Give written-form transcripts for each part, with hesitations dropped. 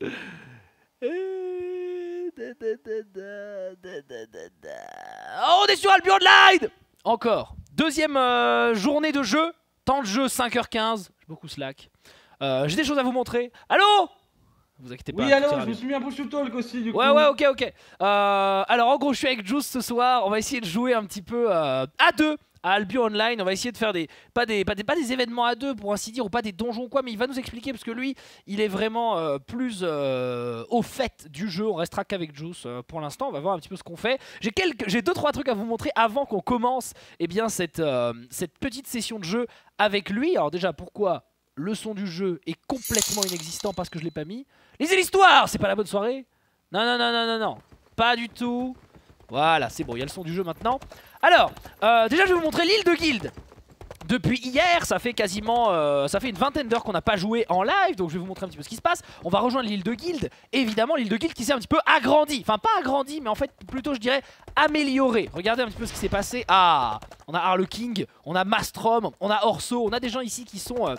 Oh, on est sur Albion Online. Encore. Deuxième journée de jeu. Temps de jeu 5h15. J'ai beaucoup slack. J'ai des choses à vous montrer. Allô? Vous inquiétez pas. Oui, alors, je me suis mis un push to talk aussi, du coup. Ouais, ok. Alors, en gros, je suis avec Juice ce soir. On va essayer de jouer un petit peu à deux à Albion Online. On va essayer de faire pas des événements à deux, pour ainsi dire, ou pas des donjons, quoi. Mais il va nous expliquer, parce que lui, il est vraiment plus au fait du jeu. On restera qu'avec Juice pour l'instant. On va voir un petit peu ce qu'on fait. J'ai 2-3 trucs à vous montrer avant qu'on commence cette petite session de jeu avec lui. Alors, déjà, pourquoi le son du jeu est complètement inexistant parce que je l'ai pas mis? Lisez l'histoire, c'est pas la bonne soirée? Non, pas du tout. Voilà, c'est bon, il y a le son du jeu maintenant. Alors, déjà je vais vous montrer l'île de Guild. Depuis hier, ça fait quasiment une vingtaine d'heures qu'on n'a pas joué en live. Donc je vais vous montrer un petit peu ce qui se passe. On va rejoindre l'île de Guild. Évidemment, l'île de Guild qui s'est un petit peu agrandie. Enfin, pas agrandie, mais en fait plutôt je dirais améliorée. Regardez un petit peu ce qui s'est passé. Ah, on a Harleking, on a Mastrom, on a Orso. On a des gens ici qui sont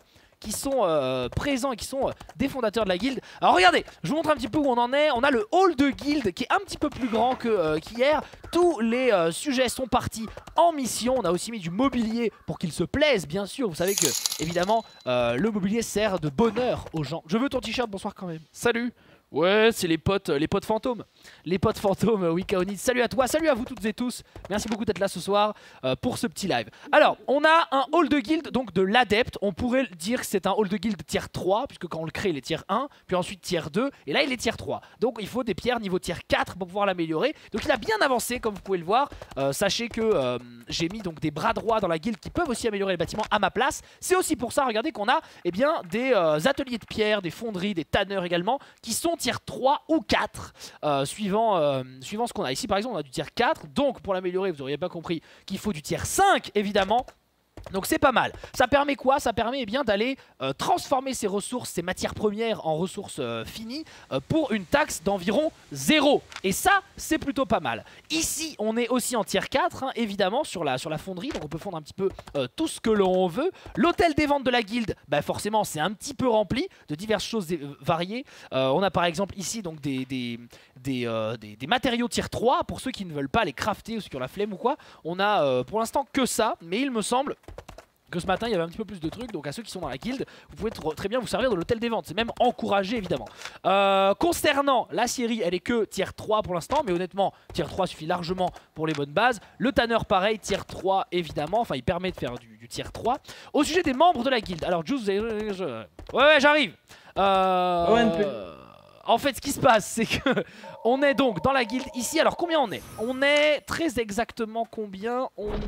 présents et qui sont des fondateurs de la guilde. Alors regardez, je vous montre un petit peu où on en est. On a le hall de guilde qui est un petit peu plus grand qu'hier. Tous les sujets sont partis en mission. On a aussi mis du mobilier pour qu'ils se plaisent, bien sûr. Vous savez que, évidemment, le mobilier sert de bonheur aux gens. Je veux ton t-shirt, bonsoir quand même. Salut. Ouais, c'est les potes fantômes. Les potes fantômes, oui, Kaoni. Salut à toi, salut à vous toutes et tous. Merci beaucoup d'être là ce soir pour ce petit live. Alors, on a un hall de guild, donc de l'adepte. On pourrait dire que c'est un hall de guild tier 3, puisque quand on le crée, il est tier 1, puis ensuite tier 2, et là, il est tier 3. Donc, il faut des pierres niveau tier 4 pour pouvoir l'améliorer. Donc, il a bien avancé, comme vous pouvez le voir. Sachez que j'ai mis donc des bras droits dans la guilde qui peuvent aussi améliorer les bâtiments à ma place. C'est aussi pour ça, regardez, qu'on a des ateliers de pierre, des fonderies, des tanneurs également, qui sont tier 3 ou 4 suivant ce qu'on a ici. Par exemple, on a du tier 4, donc pour l'améliorer, vous auriez pas compris qu'il faut du tier 5 évidemment. Donc c'est pas mal. Ça permet quoi? Ça permet d'aller transformer ces ressources, ces matières premières en ressources finies pour une taxe d'environ 0. Et ça, c'est plutôt pas mal. Ici, on est aussi en tier 4, hein, évidemment, sur la fonderie. Donc on peut fondre un petit peu tout ce que l'on veut. L'hôtel des ventes de la guilde, bah forcément, c'est un petit peu rempli de diverses choses variées. On a par exemple ici donc des matériaux tier 3 pour ceux qui ne veulent pas les crafter ou ceux qui ont la flemme ou quoi. On a pour l'instant que ça, mais il me semble que ce matin il y avait un petit peu plus de trucs. Donc à ceux qui sont dans la guilde, vous pouvez très bien vous servir de l'hôtel des ventes. C'est même encouragé évidemment. Concernant la série, elle est que tier 3 pour l'instant, mais honnêtement tier 3 suffit largement pour les bonnes bases. Le tanneur pareil, tier 3 évidemment. Enfin il permet de faire du tier 3. Au sujet des membres de la guilde, alors Juice, ouais j'arrive. En fait, ce qui se passe, c'est que on est donc dans la guilde ici. Alors, combien on est? On est très exactement combien?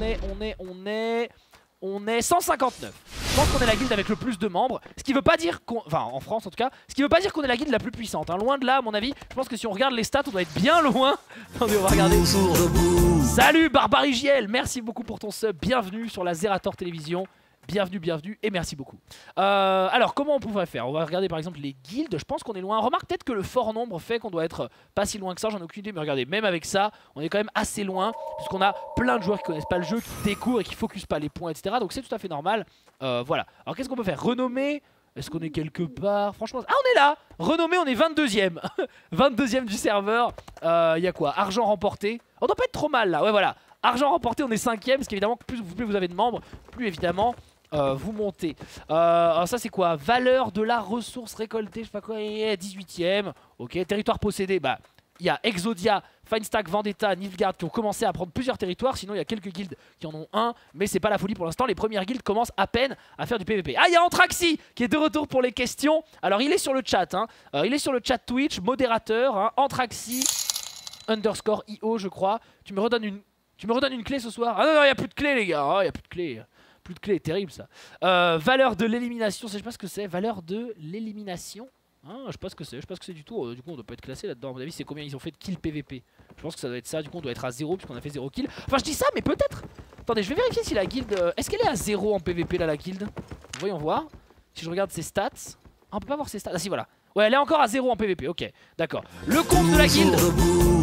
On est 159. Je pense qu'on est la guilde avec le plus de membres. Ce qui veut pas dire qu'on... Enfin, en France en tout cas. Ce qui veut pas dire qu'on est la guilde la plus puissante. Hein. Loin de là, à mon avis. Je pense que si on regarde les stats, on doit être bien loin. Attendez, on va regarder. Salut Barbarigiel. Merci beaucoup pour ton sub. Bienvenue sur la Zerator Télévision. Bienvenue et merci beaucoup. Alors comment on pourrait faire? On va regarder par exemple les guildes. Je pense qu'on est loin. Remarque peut-être que le fort nombre fait qu'on doit être pas si loin que ça. J'en ai aucune idée, mais regardez, même avec ça, on est quand même assez loin, puisqu'on a plein de joueurs qui connaissent pas le jeu, qui découvrent et qui focusent pas les points, etc. Donc c'est tout à fait normal. Voilà. Alors qu'est-ce qu'on peut faire? Renommer. Est-ce qu'on est quelque part? Franchement... Ah, on est là. Renommé, on est 22ème. 22ème du serveur. Il y a quoi? Argent remporté. On doit pas être trop mal là. Ouais, voilà. Argent remporté, on est 5ème. Parce qu'évidemment, plus vous avez de membres, plus évidemment... vous montez. Alors ça c'est quoi? Valeur de la ressource récoltée, je sais pas quoi, 18ème. Ok, territoire possédé, bah il y a Exodia, Finestack, Vendetta, Nilfgaard qui ont commencé à prendre plusieurs territoires. Sinon il y a quelques guildes qui en ont un, mais c'est pas la folie pour l'instant. Les premières guildes commencent à peine à faire du PVP. Ah, il y a Antraxi qui est de retour pour les questions. Alors il est sur le chat, hein. Il est sur le chat Twitch, modérateur, hein. Antraxi underscore IO je crois. Tu me redonnes une clé ce soir? Ah non, il n'y a plus de clé les gars, il n'y a plus de clé. Plus de clé, terrible ça. Valeur de l'élimination, je sais pas ce que c'est. Valeur de l'élimination, hein, je sais pas ce que c'est. Je sais pas ce que c'est du tout. Du coup on doit pas être classé là-dedans. À mon avis c'est combien ils ont fait de kill PVP. Je pense que ça doit être ça. Du coup on doit être à 0 puisqu'on a fait 0 kill. Enfin je dis ça mais peut-être. Attendez, je vais vérifier si la guilde... Est-ce qu'elle est à 0 en PVP là la guilde? Voyons voir. Si je regarde ses stats. Ah, on peut pas voir ses stats. Ah si voilà. Ouais, elle est encore à 0 en PVP, ok. D'accord. Le compte de la guilde.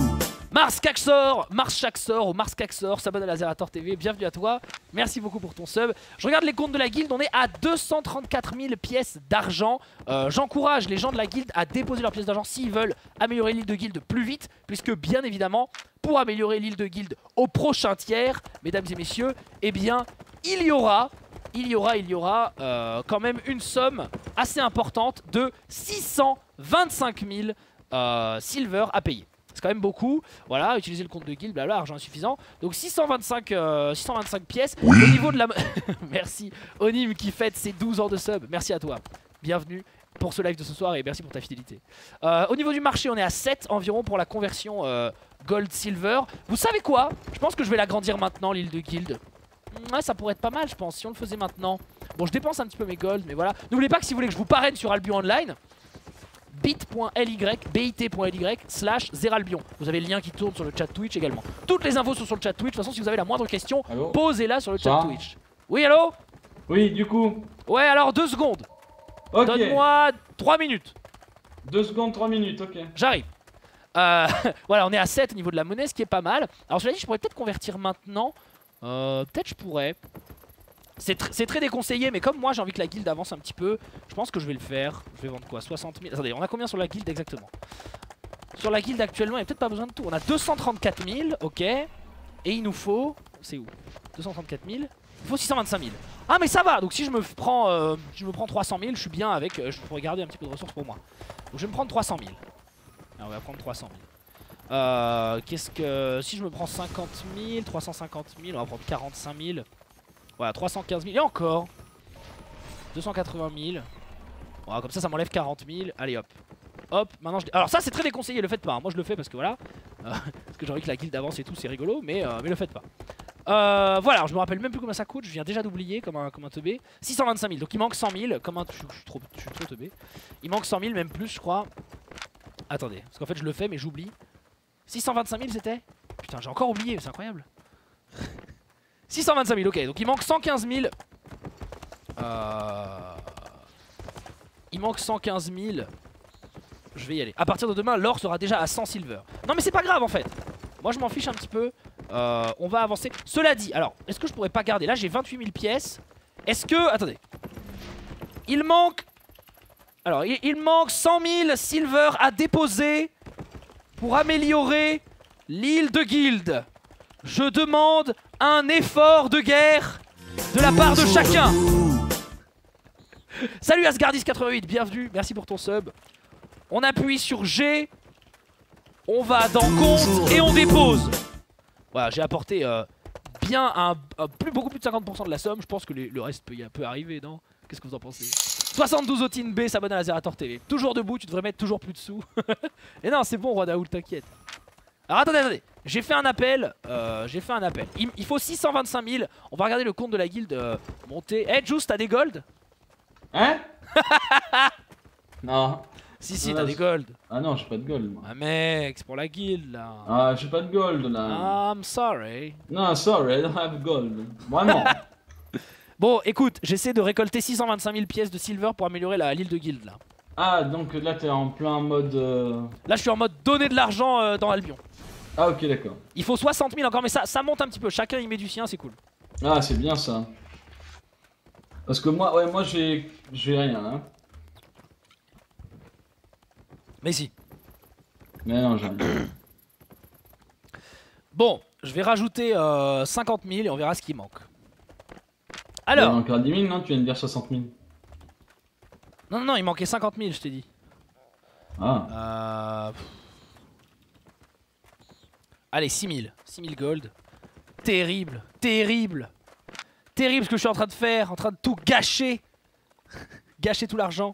Mars Chaxor ou Mars Caxor s'abonne à la Zerator TV, bienvenue à toi, merci beaucoup pour ton sub. Je regarde les comptes de la guilde, on est à 234 000 pièces d'argent. J'encourage les gens de la guilde à déposer leurs pièces d'argent s'ils veulent améliorer l'île de guilde plus vite, puisque bien évidemment, pour améliorer l'île de guilde au prochain tiers, mesdames et messieurs, eh bien, il y aura quand même une somme assez importante de 625 000 silver à payer. C'est quand même beaucoup. Voilà, utiliser le compte de guild, blabla, argent insuffisant. Donc 625 pièces. Au niveau de la... Merci Onim qui fête ses 12 ans de sub. Merci à toi. Bienvenue pour ce live de ce soir et merci pour ta fidélité. Au niveau du marché, on est à 7 environ pour la conversion gold-silver. Vous savez quoi? Je pense que je vais l'agrandir maintenant, l'île de guild. Ouais, ça pourrait être pas mal, je pense, si on le faisait maintenant. Bon, je dépense un petit peu mes gold, mais voilà. N'oubliez pas que si vous voulez que je vous parraine sur Albion Online, bit.ly/zeralbion. Vous avez le lien qui tourne sur le chat Twitch également. Toutes les infos sont sur le chat Twitch. De toute façon, si vous avez la moindre question, posez-la sur le chat Twitch. Oui, allô? Oui, du coup. Ouais, alors 2 secondes. Ok. Donne-moi 3 minutes. 2 secondes, 3 minutes, ok. J'arrive. Voilà, on est à 7 au niveau de la monnaie, ce qui est pas mal. Alors, cela dit, je pourrais peut-être convertir maintenant. Peut-être je pourrais. C'est très déconseillé, mais comme moi j'ai envie que la guilde avance un petit peu, je pense que je vais le faire. Je vais vendre quoi? 60 000. Attendez, on a combien sur la guilde exactement? Sur la guilde actuellement, il n'y a peut-être pas besoin de tout. On a 234 000, ok. Et il nous faut... C'est où? 234 000. Il faut 625 000. Ah mais ça va. Donc si je me prends 300 000, je suis bien avec... je pourrais garder un petit peu de ressources pour moi. Donc je vais me prendre 300 000. Alors, on va prendre 300 000. Qu'est-ce que... Si je me prends 50 000, 350 000, on va prendre 45 000. Voilà, 315 000 et encore 280 000. Voilà, comme ça, ça m'enlève 40 000. Allez hop. Hop, maintenant je... Alors ça c'est très déconseillé, le faites pas. Hein. Moi je le fais parce que voilà. Parce que j'ai envie que la guilde avance et tout, c'est rigolo. Mais le faites pas. Voilà, alors, je me rappelle même plus combien ça coûte. Je viens déjà d'oublier comme un teubé. 625 000, donc il manque 100 000. Comme un... je suis trop teubé. Il manque 100 000, même plus je crois. Attendez, parce qu'en fait je le fais mais j'oublie. 625 000 c'était? Putain, j'ai encore oublié, c'est incroyable. 625 000, ok, donc il manque 115 000. Il manque 115 000. Je vais y aller. À partir de demain, l'or sera déjà à 100 silver. Non mais c'est pas grave en fait. Moi je m'en fiche un petit peu. On va avancer. Cela dit, alors, est-ce que je pourrais pas garder? Là j'ai 28 000 pièces. Est-ce que... Attendez. Il manque... Alors, il manque 100 000 silver à déposer pour améliorer l'île de guilde. Je demande un effort de guerre de la part de chacun. Salut Asgardis88, bienvenue, merci pour ton sub. On appuie sur G, on va dans compte et on dépose. Voilà, j'ai apporté bien beaucoup plus de 50% de la somme. Je pense que le reste peut arriver, non? Qu'est-ce que vous en pensez? 72 Otine B s'abonne à la Zerator TV. Toujours debout, tu devrais mettre toujours plus de sous. Et non, c'est bon, Roi Daoul, t'inquiète. Alors attendez. J'ai fait un appel. Il faut 625 000. On va regarder le compte de la guilde monter. Eh, Juice, t'as des gold? Hein? Non. Si, t'as des gold. Ah non, j'ai pas de gold. Moi. Ah mec, c'est pour la guilde là. Ah, j'ai pas de gold là. I'm sorry. Non, sorry, I don't have gold. Vraiment. Bon, écoute, j'essaie de récolter 625 000 pièces de silver pour améliorer l'île de guilde là. Ah, donc là t'es en plein mode... Là je suis en mode donner de l'argent dans Albion. Ah ok, d'accord. Il faut 60 000 encore, mais ça monte un petit peu. Chacun y met du sien, c'est cool. Ah, c'est bien ça. Parce que moi, ouais, moi j'ai rien hein. Mais si. Mais non, j'ai rien. Bon, je vais rajouter 50 000 et on verra ce qui manque. Alors. Il y a encore 10 000, non? Tu viens de dire 60 000. Non, il manquait 50 000, je t'ai dit. Ah. Allez, 6 000. 6 000 gold. Terrible, terrible. Terrible ce que je suis en train de faire, en train de tout gâcher. Gâcher tout l'argent.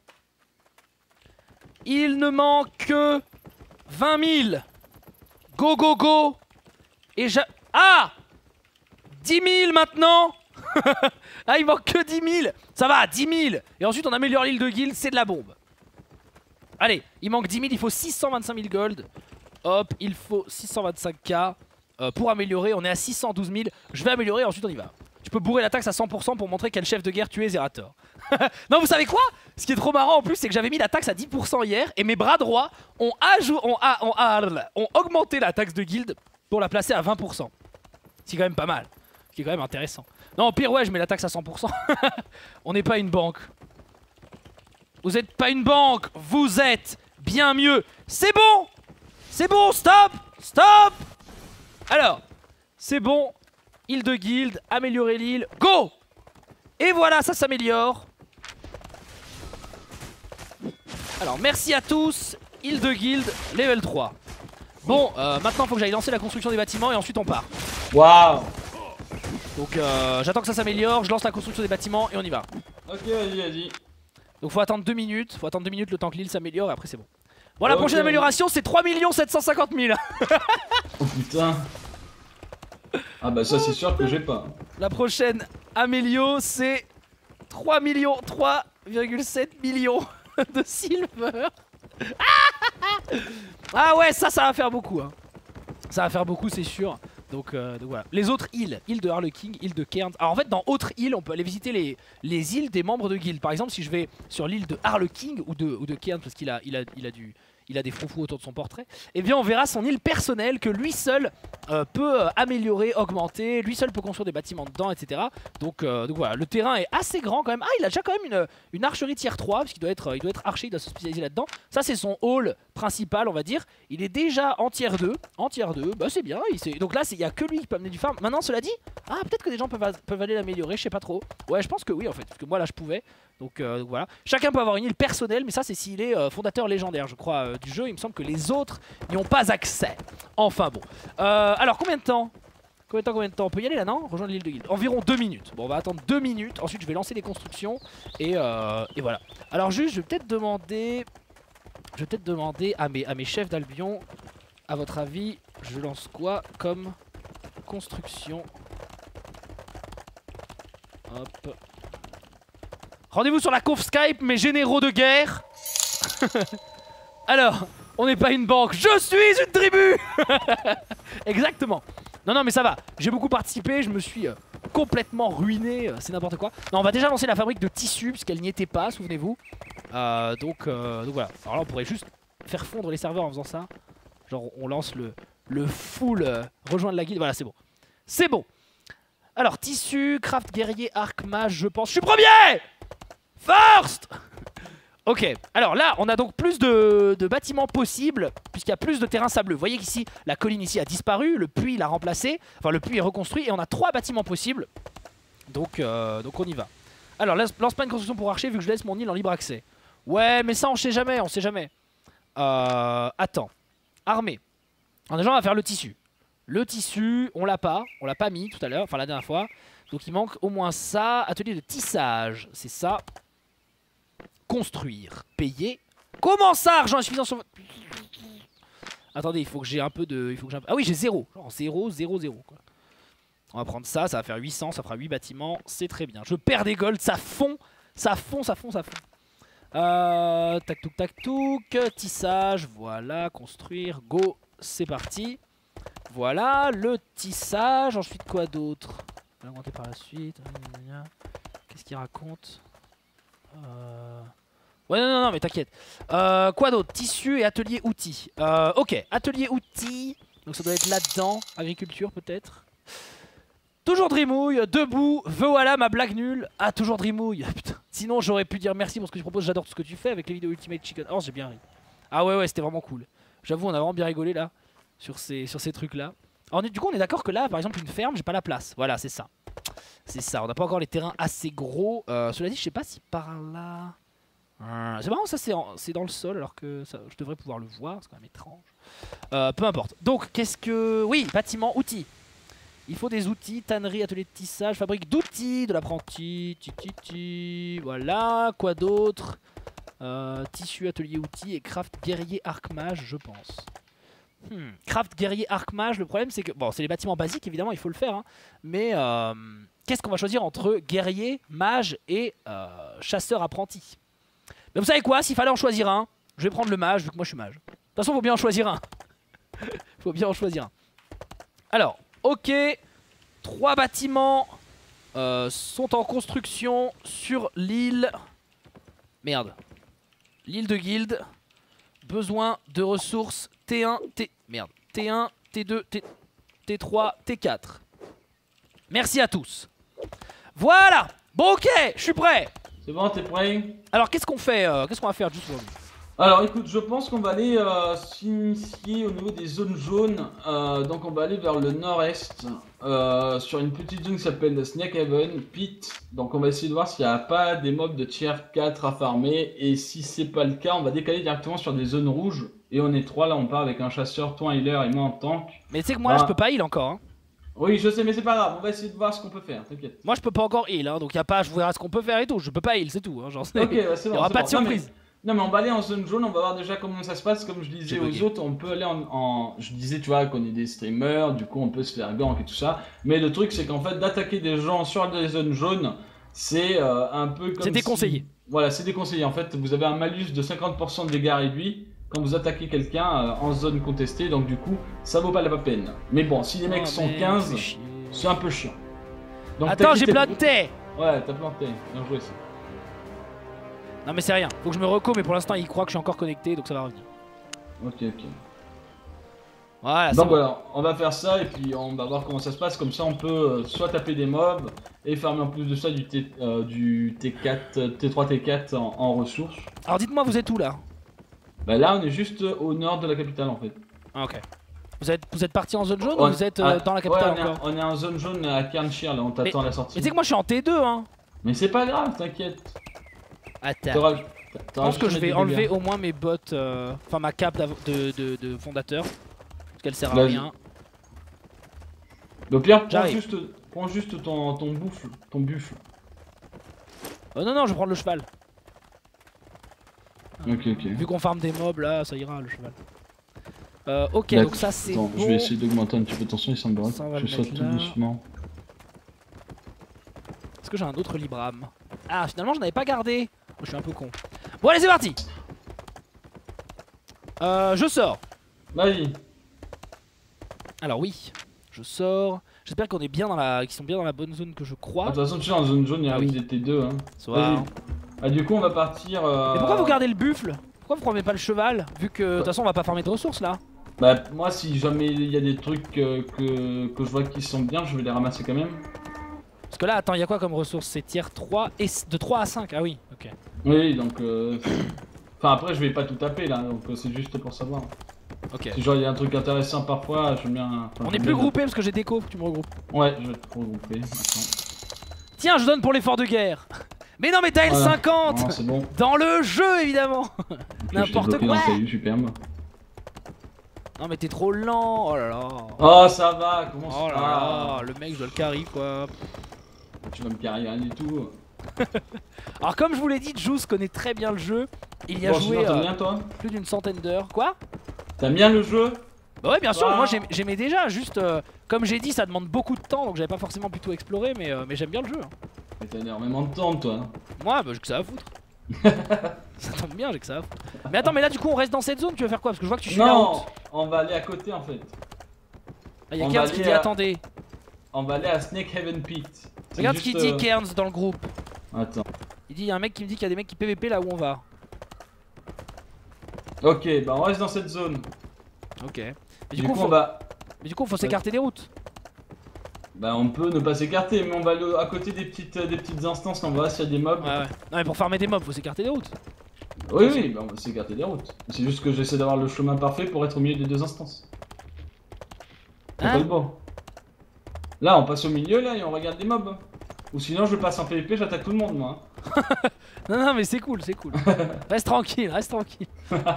Il ne manque que 20 000. Go, go, go. Et Ah 10 000 maintenant. Ah, il manque que 10 000. Ça va, 10 000. Et ensuite, on améliore l'île de guild, c'est de la bombe. Allez, il manque 10 000, il faut 625 000 gold. Hop, il faut 625k pour améliorer. On est à 612 000. Je vais améliorer, ensuite on y va. Tu peux bourrer la taxe à 100% pour montrer quel chef de guerre tu es, Zerator. Non, vous savez quoi? Ce qui est trop marrant en plus, c'est que j'avais mis la taxe à 10% hier et mes bras droits ont augmenté la taxe de guilde pour la placer à 20%. C'est quand même pas mal. Ce qui est quand même intéressant. Non, au pire, ouais, je mets la taxe à 100%. On n'est pas une banque. Vous êtes pas une banque, vous êtes bien mieux. C'est bon! C'est bon, stop! Stop! Alors, c'est bon. Île de guilde, améliorer l'île, go! Et voilà, ça s'améliore. Alors, merci à tous. Île de guilde, level 3. Bon, maintenant, il faut que j'aille lancer la construction des bâtiments et ensuite on part. Waouh. Donc, j'attends que ça s'améliore, je lance la construction des bâtiments et on y va. Ok, vas-y, vas-y. Donc, faut attendre 2 minutes. Faut attendre 2 minutes le temps que l'île s'améliore et après, c'est bon. Bon, la Ok. prochaine amélioration, c'est 3 750 000. Oh putain. Ah bah ça c'est sûr que j'ai pas. La prochaine amélio, c'est 3,7 millions de silver. Ah ouais, ça va faire beaucoup. Hein. Ça va faire beaucoup, c'est sûr. Donc voilà. Les autres îles, île de Harleking, île de Cairns. Alors en fait, dans autres îles, on peut aller visiter les îles des membres de guilde. Par exemple, si je vais sur l'île de Harleking ou de Cairns, parce qu'il a des froufrous autour de son portrait, et bien on verra son île personnelle que lui seul peut améliorer, augmenter, lui seul peut construire des bâtiments dedans, etc. Donc voilà, le terrain est assez grand quand même. Ah, il a déjà quand même une archerie tier 3, parce qu'il doit être archer, il doit se spécialiser là-dedans. Ça c'est son hall principal, on va dire. Il est déjà en tier 2, bah c'est bien. Donc là, il n'y a que lui qui peut amener du farm. Maintenant, cela dit, ah peut-être que des gens peuvent aller l'améliorer, je sais pas trop. Ouais, je pense que oui en fait, parce que moi là je pouvais. Donc voilà, chacun peut avoir une île personnelle, mais ça c'est s'il est fondateur légendaire, je crois, du jeu. Il me semble que les autres n'y ont pas accès. Enfin bon. Alors combien de temps? Combien de temps? On peut y aller là, non? Rejoindre l'île de guilde. Environ 2 minutes. Bon, on va attendre 2 minutes. Ensuite, je vais lancer des constructions. Et voilà. Alors juste, je vais peut-être demander à mes chefs d'Albion, à votre avis, je lance quoi comme construction? Hop. Rendez-vous sur la conf Skype, mes généraux de guerre. Alors, on n'est pas une banque, je suis une tribu. Exactement. Non, mais ça va. J'ai beaucoup participé, je me suis complètement ruiné, c'est n'importe quoi. Non, on va déjà lancer la fabrique de tissus, puisqu'elle n'y était pas, souvenez-vous. Donc voilà. Alors là, on pourrait juste faire fondre les serveurs en faisant ça. Genre, on lance le full rejoindre la guilde. Voilà, c'est bon. C'est bon. Alors, tissu, craft, guerrier, arc, mage, je pense. Je suis premier! First! Ok, alors là, on a donc plus de bâtiments possibles, puisqu'il y a plus de terrain sableux. Vous voyez qu'ici, la colline ici a disparu, le puits l'a remplacé, enfin le puits est reconstruit, et on a 3 bâtiments possibles. Donc on y va. Alors, lance pas une construction pour archer, vu que je laisse mon île en libre accès. Ouais, mais ça, on sait jamais, on sait jamais. Attends. Armée. Alors déjà, on va faire le tissu. Le tissu, on l'a pas mis tout à l'heure, enfin la dernière fois. Donc il manque au moins ça. Atelier de tissage, c'est ça. Construire, payer. Comment ça, argent insuffisant sur... Attendez, il faut que j'ai un peu de... Ah oui, j'ai 0. Genre 0, 0, 0 quoi. On va prendre ça, ça va faire 800, ça fera 8 bâtiments. C'est très bien. Je perds des golds, ça fond. Ça fond. Tac touk tac touk. Tissage, voilà, construire, go, c'est parti. Voilà, le tissage. Ensuite, quoi d'autre? On va augmenter par la suite. Qu'est-ce qu'il raconte? Ouais, non, mais t'inquiète. Quoi d'autre? Tissu et atelier outils. Ok, atelier outils. Donc ça doit être là-dedans. Agriculture peut-être. Toujours Dreamouille, debout, voilà ma blague nulle. Ah, toujours Dreamouille. Putain. Sinon, j'aurais pu dire merci pour ce que tu proposes. J'adore tout ce que tu fais avec les vidéos Ultimate Chicken. Oh, j'ai bien ri. Ah ouais, c'était vraiment cool. J'avoue, on a vraiment bien rigolé là. Sur ces trucs-là. Alors, du coup, on est d'accord que là, par exemple, une ferme, j'ai pas la place. Voilà, c'est ça. C'est ça, on n'a pas encore les terrains assez gros. Cela dit, je sais pas si par là... c'est marrant, ça c'est dans le sol alors que ça, je devrais pouvoir le voir, c'est quand même étrange. Peu importe. Donc, qu'est-ce que... Oui, bâtiment, outils. Il faut des outils, tannerie, atelier de tissage, fabrique d'outils, de l'apprenti, voilà, quoi d'autre? Tissu, atelier, outils et craft, guerrier, arc, mage, je pense. Craft, guerrier, arc, mage, le problème c'est que... Bon, c'est les bâtiments basiques, évidemment, il faut le faire, hein, mais qu'est-ce qu'on va choisir entre guerrier, mage et chasseur, apprenti? Mais vous savez quoi, s'il fallait en choisir un, je vais prendre le mage, vu que moi je suis mage. De toute façon, il faut bien en choisir un. Faut bien en choisir un. Alors... Ok, 3 bâtiments, sont en construction sur l'île. Merde. L'île de Guild. Besoin de ressources T1, Merde. T1, T2, T3, T4. Merci à tous. Voilà. Bon ok, je suis prêt. C'est bon, t'es prêt? Alors qu'est-ce qu'on fait qu'est-ce qu'on va faire juste aujourd'hui? Alors écoute, je pense qu'on va aller s'initier au niveau des zones jaunes. Donc on va aller vers le nord-est, sur une petite zone qui s'appelle Snake Haven Pit. Donc on va essayer de voir s'il n'y a pas des mobs de tier 4 à farmer. Et si c'est pas le cas, on va décaler directement sur des zones rouges. Et on est 3 là, on part avec un chasseur, toi un healer et moi en tank. Mais tu sais que moi là, je peux pas heal encore. Hein. Oui, je sais, mais c'est pas grave, on va essayer de voir ce qu'on peut faire, t'inquiète. Moi je peux pas encore heal, hein, donc y a pas, je verrai ce qu'on peut faire et tout. Je peux pas heal, c'est tout. Hein, genre, Ok, ouais, c'est bon. Y aura pas de surprise. Non mais on va aller en zone jaune, on va voir déjà comment ça se passe. Comme je disais aux autres, on peut aller Je disais, tu vois, qu'on est des streamers, du coup on peut se faire gank et tout ça. Mais le truc c'est qu'en fait d'attaquer des gens sur des zones jaunes, c'est un peu comme c'est déconseillé. Voilà, c'est déconseillé. En fait, vous avez un malus de 50% de dégâts réduits quand vous attaquez quelqu'un en zone contestée. Donc du coup, ça vaut pas la peine. Mais bon, si les mecs sont 15, c'est un peu chiant. Donc, attends, j'ai planté. Ouais, t'as planté. Bien joué ça. Non mais c'est rien, faut que je me reco, mais pour l'instant il croit que je suis encore connecté, donc ça va revenir. Ok. Voilà, donc voilà, on va faire ça et puis on va voir comment ça se passe. Comme ça on peut soit taper des mobs et farmer en plus de ça du T4, T3, T4 en ressources. Alors dites-moi, vous êtes où là? Bah là on est juste au nord de la capitale en fait. Ah ok. Vous êtes parti en zone jaune ou vous êtes dans la capitale encore? On est en zone jaune à Cairnshire là, on t'attend à la sortie. Mais tu sais que moi je suis en T2 hein. Mais c'est pas grave, t'inquiète. Attends. Je pense que je vais enlever au moins mes bottes, enfin ma cape de fondateur. Parce qu'elle sert à rien. Donc Pierre, prends juste ton buffle. Non, non, je vais prendre le cheval. Ok. Vu qu'on farme des mobs là, ça ira le cheval. Ok, donc ça c'est bon. Je vais essayer d'augmenter un petit peu, attention, il semblerait que je saute tout doucement. Est-ce que j'ai un autre Libram? Ah, finalement j'en avais pas gardé. Oh, je suis un peu con. Bon allez, c'est parti. Je sors. Vas-y. Alors oui, je sors. J'espère qu'on est bien qu'ils sont bien dans la bonne zone que je crois. De toute façon, tu sais, en zone jaune, il y a une des T2. Hein. Soit. Ah, du coup, on va partir. Mais pourquoi vous gardez le buffle? Pourquoi vous prenez pas le cheval? Vu que de toute façon, on va pas farmer de ressources là. Bah, moi, si jamais il y a des trucs que je vois qui sont bien, je vais les ramasser quand même. Parce que là, attends, il y a quoi comme ressources? C'est tier 3 et de 3 à 5. Ah oui, ok. Oui, donc. Enfin, après, je vais pas tout taper là, donc c'est juste pour savoir. Ok. Si genre il y a un truc intéressant parfois, j'aime bien. On est plus groupé parce que j'ai déco, tu me regroupes. Ouais, je vais te regrouper. Attends. Tiens, je donne pour l'effort de guerre. Mais non, mais t'as L50 non, c'est bon. Dans le jeu, évidemment. N'importe quoi. Superbe. Non, mais t'es trop lent. Oh là là. Oh, ça va, comment ça va? Oh là là, le mec, je dois le carry quoi. Tu vas me carry rien du tout. Alors, comme je vous l'ai dit, Juice connaît très bien le jeu. Il y a joué bien, toi plus d'une centaine d'heures. Quoi? T'aimes bien le jeu? Bah ouais, bien sûr, moi j'aimais déjà, juste comme j'ai dit, ça demande beaucoup de temps, donc j'avais pas forcément pu tout explorer, mais j'aime bien le jeu. Hein. Mais t'as énormément de temps, toi. Moi, bah j'ai que ça à foutre. Ça tombe bien, j'ai que ça à foutre. Mais attends, mais là du coup on reste dans cette zone, tu veux faire quoi? Parce que je vois que tu suis là. Non, on va aller à côté en fait. Ah, y'a Cairns qui dit attendez. On va aller à Snake Haven Pit. Regarde ce qu'il dit Cairns dans le groupe. Attends. Il dit, y'a un mec qui me dit qu'il y a des mecs qui PVP là où on va. Ok, bah on reste dans cette zone. Ok. Mais du coup, Mais du coup, faut s'écarter des routes. Bah on peut ne pas s'écarter, mais on va aller à côté des petites instances quand on va s'il y a des mobs. Ouais. Non mais pour farmer des mobs, faut s'écarter des routes. Oui, bah on va s'écarter des routes. C'est juste que j'essaie d'avoir le chemin parfait pour être au milieu des deux instances. C'est pas le bon. Là, on passe au milieu là et on regarde des mobs. Ou sinon, je passe en PvP, j'attaque tout le monde moi. Non mais c'est cool, c'est cool. Reste tranquille, reste tranquille.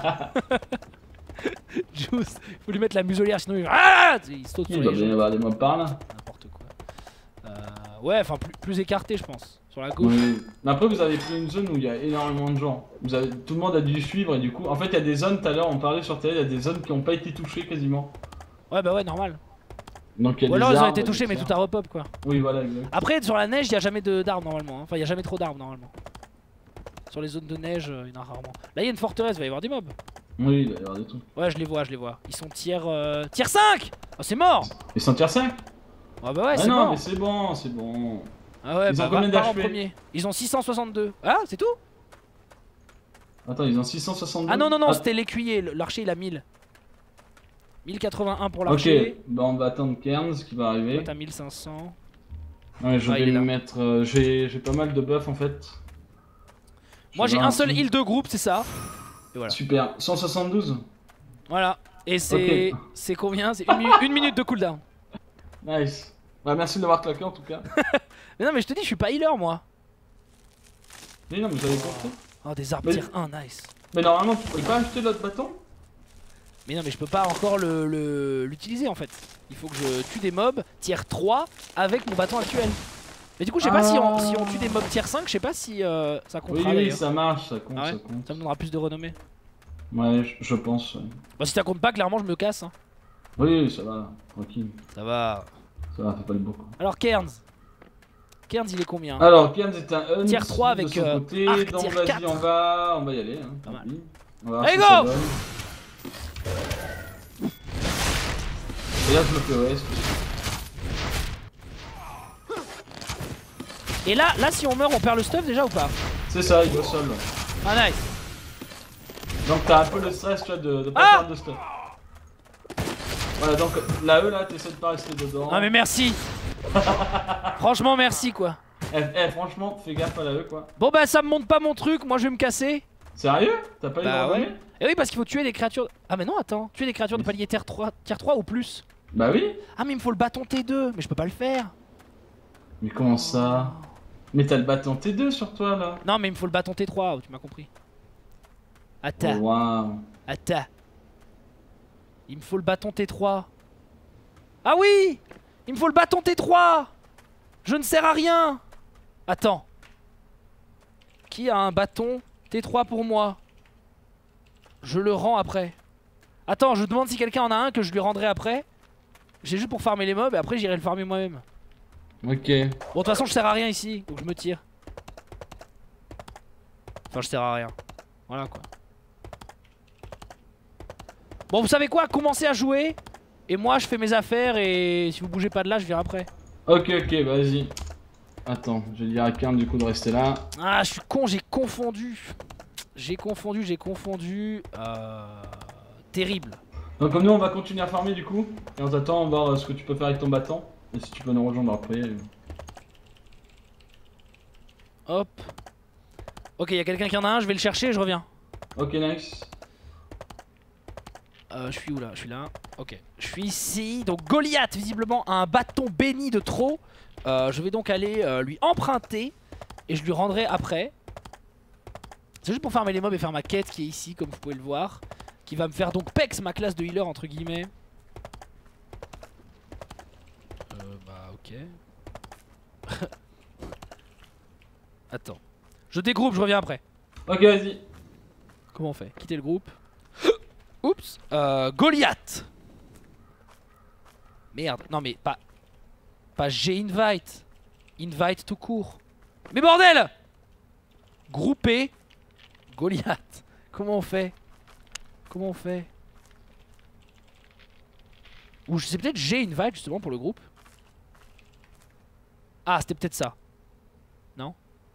Juice, faut lui mettre la muselière sinon il saute sur les gens. Il doit bien y avoir des mobs par là. N'importe quoi. Ouais, enfin plus écarté je pense. Sur la gauche. Oui. Mais après vous avez pris une zone où il y a énormément de gens. Tout le monde a dû suivre et du coup... En fait il y a des zones, tout à l'heure on parlait sur télé, il y a des zones qui n'ont pas été touchées quasiment. Ouais bah ouais, normal. Donc, ou alors ils ont été touchés mais tout a repop quoi. Oui voilà, exact. Après sur la neige il n'y a jamais d'arbres normalement. Hein. Enfin il n'y a jamais trop d'arbres normalement. Sur les zones de neige il y en a rarement. Là il y a une forteresse, il va y avoir des mobs. Oui, il va y avoir des trucs. Ouais, je les vois. Ils sont tier 5. Oh, c'est mort. Ils sont tier 5. Ah bah ouais, c'est non, mort. mais c'est bon. Ah ouais, Ils ont bah combien va en d'HP? premier. Ils ont 662. Ah, c'est tout? Attends, ils ont 662. Ah non, non, non, Ah, c'était l'écuyer. L'archer, il a 1000. 1081 pour ok, l'archer. bah on va attendre Cairns qui va Toi, arriver. t'as 1500. Ouais, je Ah, vais il est me là. mettre. J'ai pas mal de buffs en fait. Moi, Je j'ai vais un avoir seul tout. heal de groupe, c'est ça. Et voilà. Super. 172. Voilà. Et c'est Ok. c'est combien? C'est une minute de cooldown. Nice. Bah merci de l'avoir claqué en tout cas. Mais non, mais je te dis, je suis pas healer, moi. Mais non, mais j'avais compris. Oh, des arbres Mais- tier 1, nice. Mais normalement, tu pourrais pas acheter l'autre bâton? Mais non, mais je peux pas encore l'utiliser en fait. Il faut que je tue des mobs tier 3 avec mon bâton actuel. Mais du coup, je sais pas si on tue des mobs tier 5, je sais pas si ça Oui, comptera oui, d'ailleurs. ça marche, ça compte, Ah ouais ça compte. Ça me donnera plus de renommée. Ouais, je pense. Ouais. Bah, si ça compte pas, clairement, je me casse. Hein. Oui, ça va, tranquille. Ça va. Ça va, fais pas le beau. Alors, Cairns. Cairns, il est combien? Alors, Cairns est un hunt Tier 3 avec, de son côté, arc donc tier vas-y, 4. on va y aller. Hein, Pas tant mal. pis. On va voir Allez, ce que ça go donne. Et là, je me fais OS. Et là, si on meurt, on perd le stuff déjà ou pas? C'est ça, il va seul. Ah, nice. Donc t'as un peu le stress, tu vois, de pas Ah perdre de stuff. Voilà, donc la E là, t'essaies de pas rester dedans. Ah, mais merci. Franchement, merci quoi. Franchement, fais gaffe à la E quoi. Bon, bah, ça me monte pas mon truc, moi je vais me casser. Sérieux? T'as pas eu de Bah renommée? ouais. Et oui, parce qu'il faut tuer des créatures. Ah, mais non, attends. Tuer des créatures de palier tier 3 ou plus. Bah oui. Ah, mais il me faut le bâton T2. Mais je peux pas le faire. Mais comment ça? Mais t'as le bâton T2 sur toi là. Non, mais il me faut le bâton T3. Tu m'as compris. Attends. Oh, waouh. Attends. Il me faut le bâton T3. Ah oui! Il me faut le bâton T3. Je ne sers à rien. Attends. Qui a un bâton T3 pour moi? Je le rends après. Attends, je demande si quelqu'un en a un que je lui rendrai après. J'ai juste pour farmer les mobs et après j'irai le farmer moi-même. Ok. Bon, de toute façon, je sers à rien ici, donc je me tire. Enfin, je sers à rien. Voilà quoi. Bon, vous savez quoi? Commencez à jouer. Et moi, je fais mes affaires. Et si vous bougez pas de là, je viens après. Ok, vas-y. Attends, je vais dire à Cairns du coup de rester là. Ah, je suis con, j'ai confondu. J'ai confondu. Terrible. Donc comme nous on va continuer à farmer du coup. Et on t'attend, on va voir ce que tu peux faire avec ton bâton. Et si tu peux nous rejoindre après. Hop. Ok, il y a quelqu'un qui en a un, je vais le chercher et je reviens. Ok, nice. Je suis où là? Je suis là. Ok. Je suis ici. Donc Goliath, visiblement, a un bâton béni de trop. Je vais donc aller lui emprunter. Et je lui rendrai après. C'est juste pour farmer les mobs et faire ma quête qui est ici, comme vous pouvez le voir. Qui va me faire donc pex ma classe de healer, entre guillemets. Bah ok. Attends. Je dégroupe, je reviens après. Ok, vas-y. Comment on fait? Quitter le groupe. Oups. Goliath. Merde. Non mais pas... Pas G-invite. Invite tout court. Mais bordel! Grouper. Goliath. Comment on fait? Comment on fait? Ou c'est peut-être G-invite justement pour le groupe. Ah, c'était peut-être ça. Non?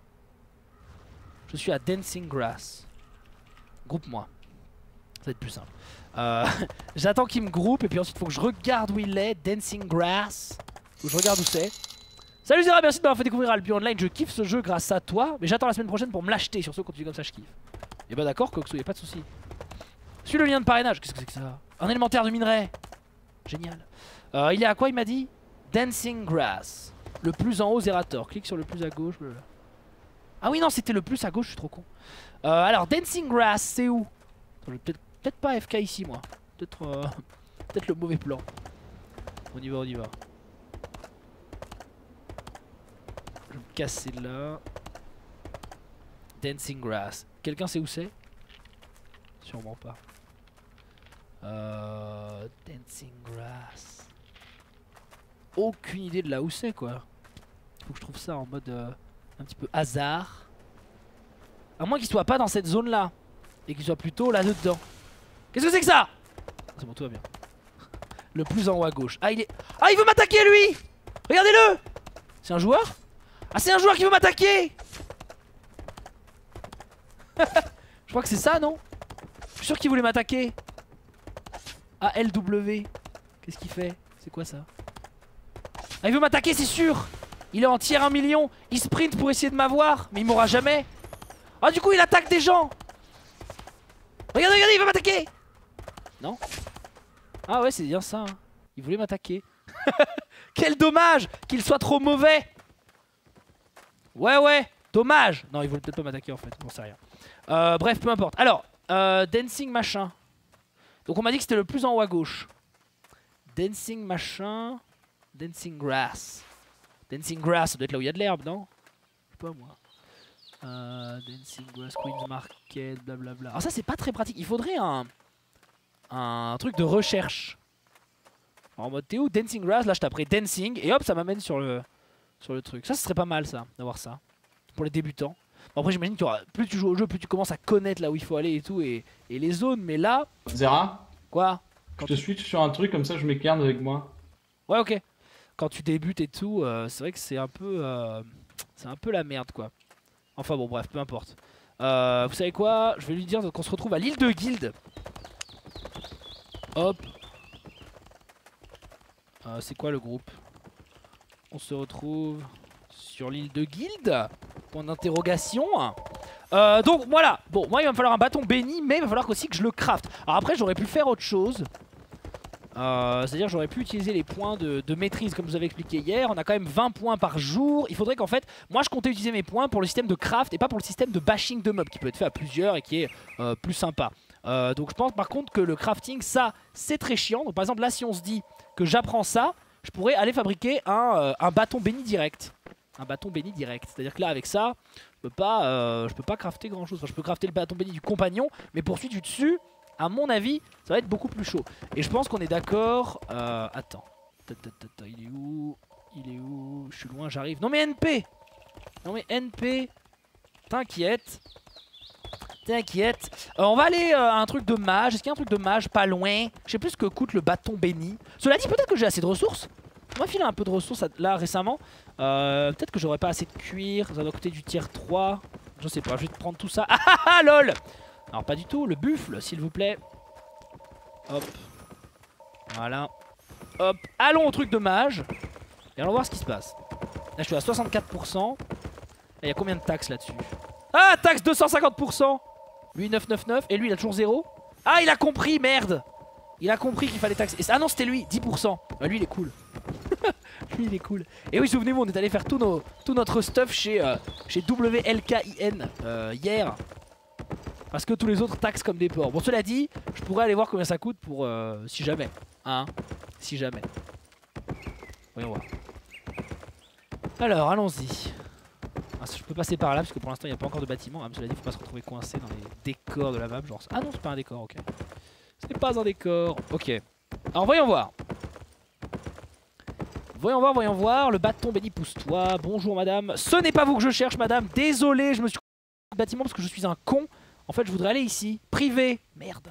Je suis à Dancing Grass. Groupe-moi. Ça va être plus simple. J'attends qu'il me groupe et puis ensuite il faut que je regarde où il est. Dancing Grass. Faut que je regarde où c'est. Salut Zera, merci de m'avoir fait découvrir Albion Online. Je kiffe ce jeu grâce à toi. Mais j'attends la semaine prochaine pour me l'acheter. Sur ce, continue comme ça, je kiffe. Et bah d'accord, Coxo, y'a pas de soucis. Suis le lien de parrainage. Qu'est-ce que c'est que ça? Un élémentaire de minerai. Génial. Il est à quoi il m'a dit? Dancing Grass. Le plus en haut, Zerator. Clique sur le plus à gauche. Blablabla. Ah oui, non, c'était le plus à gauche, je suis trop con. Alors, Dancing Grass, c'est où? Attends, je vais peut-être pas FK ici, moi. Peut-être peut-être le mauvais plan. On y va, on y va. Je vais me casser de là. Dancing Grass. Quelqu'un sait où c'est? Sûrement pas. Dancing Grass. Aucune idée de là où c'est, quoi. Faut que je trouve ça en mode un petit peu hasard. À moins qu'il soit pas dans cette zone là. Et qu'il soit plutôt là dedans. Qu'est-ce que c'est que ça? C'est bon, tout va bien. Le plus en haut à gauche. Ah, il est... Ah, il veut m'attaquer lui! Regardez-le! C'est un joueur? Ah, c'est un joueur qui veut m'attaquer. Je crois que c'est ça, non? Je suis sûr qu'il voulait m'attaquer. ALW. Qu'est-ce qu'il fait? C'est quoi ça? Ah, il veut m'attaquer, c'est sûr. Il est en tiers 1 million. Il sprint pour essayer de m'avoir. Mais il m'aura jamais. Ah, du coup, il attaque des gens. Regardez, regardez, il va m'attaquer. Non? Ah ouais, c'est bien ça. Hein. Il voulait m'attaquer. Quel dommage qu'il soit trop mauvais. Ouais, ouais, dommage. Non, il voulait peut-être pas m'attaquer en fait. Bon, c'est rien. Bref, peu importe. Alors, dancing machin. Donc on m'a dit que c'était le plus en haut à gauche. Dancing machin. Dancing grass. Dancing grass, ça doit être là où il y a de l'herbe, non? Je sais pas moi. Dancing grass, Queen's Market, blablabla. Alors ça c'est pas très pratique. Il faudrait un truc de recherche. En mode t'es où? Dancing grass, là je taperai dancing et hop ça m'amène sur le truc. Ça ce serait pas mal ça, d'avoir ça. Pour les débutants. Bon, après j'imagine que plus tu joues au jeu, plus tu commences à connaître là où il faut aller et tout et les zones. Mais là... Zera? Quoi? Je te switch sur un truc comme ça je m'écarte avec moi. Ouais, ok. Quand tu débutes et tout, c'est vrai que c'est un peu la merde quoi. Enfin bon bref, peu importe. Vous savez quoi? Je vais lui dire qu'on se retrouve à l'île de Guild. Hop. C'est quoi le groupe? On se retrouve sur l'île de Guild. Point d'interrogation. Donc voilà. Bon, moi il va me falloir un bâton béni, mais il va falloir aussi que je le craft. Alors après j'aurais pu faire autre chose. C'est-à-dire j'aurais pu utiliser les points de maîtrise comme je vous avais expliqué hier. On a quand même 20 points par jour. Il faudrait qu'en fait, moi je comptais utiliser mes points pour le système de craft et pas pour le système de bashing de mobs qui peut être fait à plusieurs et qui est plus sympa. Donc je pense par contre que le crafting, ça c'est très chiant. Donc par exemple là si on se dit que j'apprends ça, je pourrais aller fabriquer un bâton béni direct. Un bâton béni direct. C'est-à-dire que là avec ça, je peux pas crafter grand chose. Enfin, je peux crafter le bâton béni du compagnon, mais pour celui du dessus, à mon avis, ça va être beaucoup plus chaud. Et je pense qu'on est d'accord. Attends. Il est où? Il est où? Je suis loin, j'arrive. Non mais NP! Non mais NP! T'inquiète. T'inquiète. On va aller à un truc de mage. Est-ce qu'il y a un truc de mage pas loin? Je sais plus ce que coûte le bâton béni. Cela dit, peut-être que j'ai assez de ressources. On m'a filé un peu de ressources là récemment. Peut-être que j'aurais pas assez de cuir. Ça doit coûter du tier 3. Je sais pas, je vais te prendre tout ça. Ah ah ah lol! Alors pas du tout, le buffle s'il vous plaît. Hop. Voilà. Hop. Allons au truc de mage. Et allons voir ce qui se passe. Là je suis à 64%. Il y a combien de taxes là-dessus? Ah, taxe 250%. Lui 999 et lui il a toujours 0. Ah il a compris, merde. Il a compris qu'il fallait taxer. Ah non c'était lui, 10%. Ah, lui il est cool. Lui il est cool. Et oui souvenez-vous on est allé faire tout notre stuff chez WLKIN hier. Parce que tous les autres taxent comme des porcs. Bon cela dit, je pourrais aller voir combien ça coûte pour si jamais. Hein, si jamais. Voyons voir. Alors allons-y. Ah, je peux passer par là parce que pour l'instant il n'y a pas encore de bâtiment. Ah, mais cela dit, faut pas se retrouver coincé dans les décors de la map. Genre... Ah non, c'est pas un décor, ok. C'est pas un décor. Ok. Alors voyons voir. Voyons voir. Le bâton béni, pousse-toi. Bonjour madame. Ce n'est pas vous que je cherche madame. Désolé, je me suis le bâtiment parce que je suis un con. En fait je voudrais aller ici. Privé. Merde.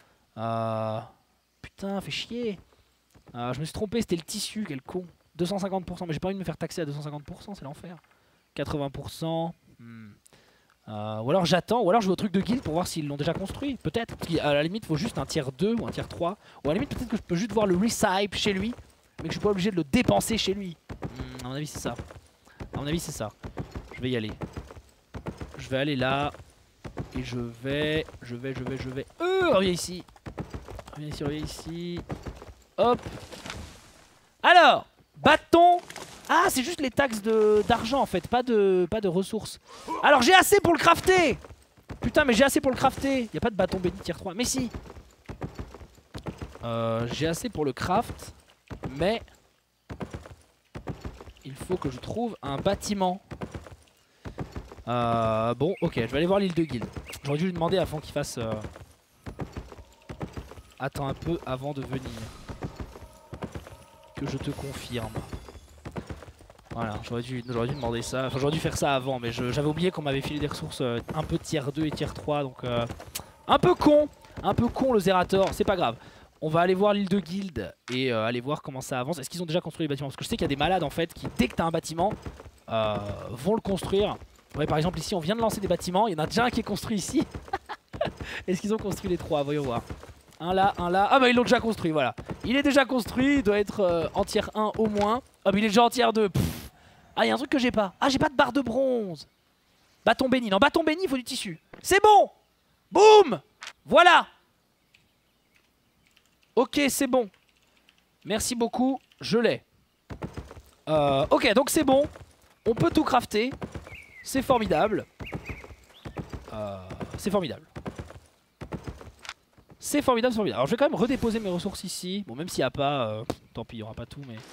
Putain, fait chier. Je me suis trompé, c'était le tissu, quel con. 250%, mais j'ai pas envie de me faire taxer à 250%, c'est l'enfer. 80%. Ou alors j'attends, ou alors je vais au truc de guild pour voir s'ils l'ont déjà construit. Peut-être. Parce qu'à la limite, il faut juste un tier 2 ou un tier 3. Ou à la limite, peut-être que je peux juste voir le recipe chez lui, mais que je suis pas obligé de le dépenser chez lui. À mon avis, c'est ça. À mon avis, c'est ça. Je vais y aller. Je vais aller là. Et je vais. Reviens ici. Reviens ici. Hop. Alors, bâton. Ah, c'est juste les taxes d'argent en fait, pas de ressources. Alors j'ai assez pour le crafter. Putain, mais j'ai assez pour le crafter. Y a pas de bâton béni tier 3. Mais si. J'ai assez pour le craft. Mais il faut que je trouve un bâtiment. Bon, ok, je vais aller voir l'île de Guild. J'aurais dû lui demander avant qu'il fasse... Attends un peu avant de venir. Que je te confirme. Voilà, j'aurais dû demander ça. Enfin, j'aurais dû faire ça avant, mais j'avais oublié qu'on m'avait filé des ressources un peu tier 2 et tier 3. Donc, un peu con le Zerator, c'est pas grave. On va aller voir l'île de Guild et aller voir comment ça avance. Est-ce qu'ils ont déjà construit les bâtiments? Parce que je sais qu'il y a des malades en fait qui, dès que t'as un bâtiment, vont le construire. Ouais, par exemple ici on vient de lancer des bâtiments, il y en a déjà un qui est construit ici. Est-ce qu'ils ont construit les 3? Voyons voir. Un là, un là. Ah bah ils l'ont déjà construit, voilà. Il est déjà construit, il doit être en tier 1 au moins. Ah mais il est déjà en tier 2. Pff. Ah il y a un truc que j'ai pas. Ah j'ai pas de barre de bronze. Bâton béni. Non, bâton béni, il faut du tissu. C'est bon. Boum. Voilà. Ok, c'est bon. Merci beaucoup, je l'ai. Ok, donc c'est bon. On peut tout crafter. C'est formidable. C'est formidable. C'est formidable, c'est formidable. Alors je vais quand même redéposer mes ressources ici. Bon, même s'il n'y a pas... tant pis, il n'y aura pas tout, mais...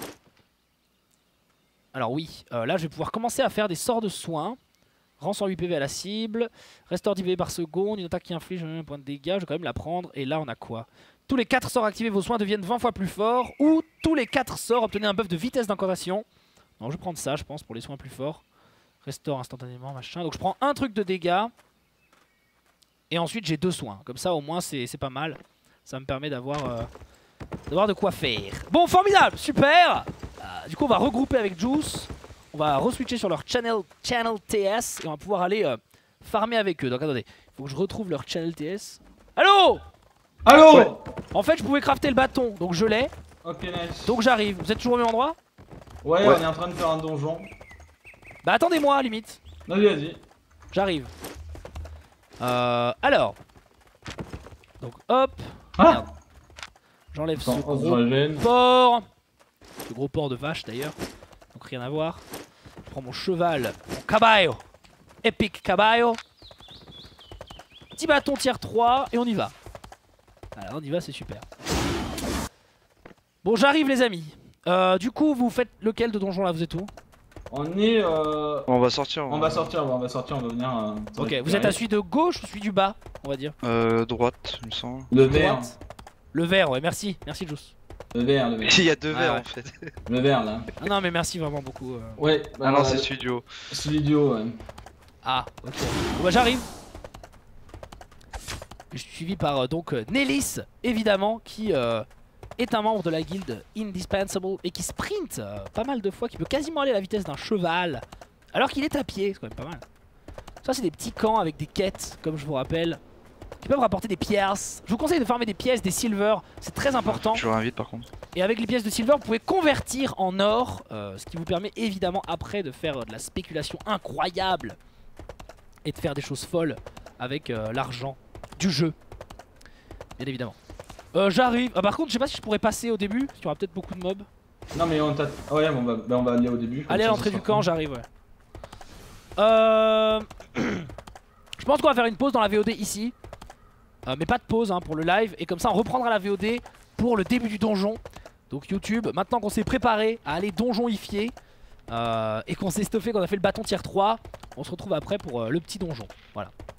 Alors oui, là je vais pouvoir commencer à faire des sorts de soins. Rend 108 PV à la cible. Restaure 10 PV par seconde. Une attaque qui inflige un point de dégâts. Je vais quand même la prendre. Et là on a quoi? Tous les 4 sorts activés, vos soins deviennent 20 fois plus forts. Ou tous les 4 sorts obtenez un buff de vitesse d'incantation. Non, je vais prendre ça, je pense, pour les soins plus forts. Restaure instantanément, machin. Donc je prends un truc de dégâts. Et ensuite j'ai 2 soins. Comme ça au moins c'est pas mal. Ça me permet d'avoir de quoi faire. Bon, formidable, super. Du coup on va regrouper avec Juice. On va re-switcher sur leur channel TS. Et on va pouvoir aller farmer avec eux. Donc attendez, il faut que je retrouve leur channel TS. Allô? Allô? Ouais. En fait je pouvais crafter le bâton, donc je l'ai. Ok, nice. Donc j'arrive. Vous êtes toujours au même endroit? Ouais, on est en train de faire un donjon. Bah attendez-moi limite. Vas-y, vas-y. J'arrive. Alors. Donc hop. Ah, Merde. J'enlève ce gros porc. Ce gros porc de vache d'ailleurs. Donc rien à voir. Je prends mon cheval. Mon caballo. Epic caballo. Petit bâton tier 3 et on y va. Voilà, on y va, c'est super. Bon, j'arrive les amis. Du coup, vous faites lequel de donjon là? Vous êtes où? On est. On va sortir. On va sortir, on va venir. Ok, vous êtes à celui de gauche ou celui du bas, on va dire? Droite, il me semble. Le vert. Droite. Le vert, ouais, merci. Merci, Juice. Le vert, le vert. Il y a 2 verres ouais. en fait. Le vert là. Ah non, mais merci vraiment beaucoup. Ouais, Ah non, c'est celui du haut. celui du haut, ouais. Ah, ok. Bon, bah, j'arrive. Je suis suivi par donc Nellis, évidemment, qui est un membre de la guilde Indispensable et qui sprint pas mal de fois, qui peut quasiment aller à la vitesse d'un cheval, alors qu'il est à pied, c'est quand même pas mal. Ça, c'est des petits camps avec des quêtes, comme je vous rappelle, qui peuvent rapporter des pièces. Je vous conseille de farmer des pièces, des silver, c'est très important. Je invite par contre. Et avec les pièces de silver, vous pouvez convertir en or, ce qui vous permet évidemment après de faire de la spéculation incroyable et de faire des choses folles avec l'argent du jeu, bien évidemment. J'arrive. Ah, par contre, je sais pas si je pourrais passer au début, parce qu'il y aura peut-être beaucoup de mobs. Non, mais on t'a. Ouais, on va aller au début. Allez à l'entrée du camp, j'arrive, ouais. Je pense qu'on va faire une pause dans la VOD ici. Mais pas de pause hein, pour le live. Et comme ça, on reprendra la VOD pour le début du donjon. Donc YouTube, maintenant qu'on s'est préparé à aller donjonifier et qu'on s'est stuffé, qu'on a fait le bâton tier 3, on se retrouve après pour le petit donjon. Voilà.